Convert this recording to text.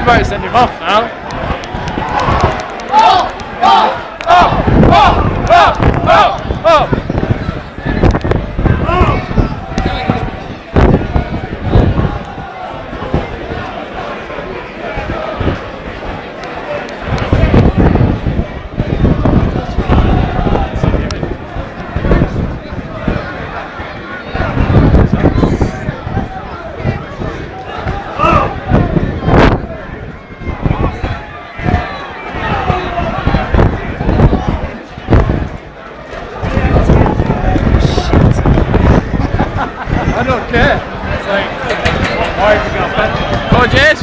You might send him off now. I don't care. It's like, why have you got a bench? Go on, Jace.